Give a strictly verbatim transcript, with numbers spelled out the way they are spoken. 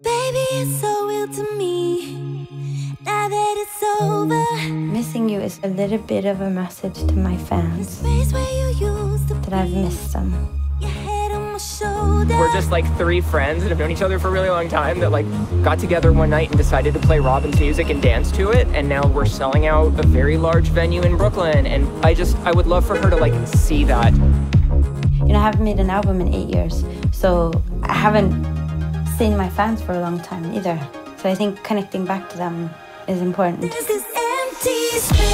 Baby, it's so real to me, now that it's over. Missing you is a little bit of a message to my fans that I've missed them. We're just like three friends that have known each other for a really long time that like got together one night and decided to play Robyn's music and dance to it, and now we're selling out a very large venue in Brooklyn, and I just, I would love for her to like see that. You know, I haven't made an album in eight years, so I haven't seen my fans for a long time either. So I think connecting back to them is important. There's this empty space.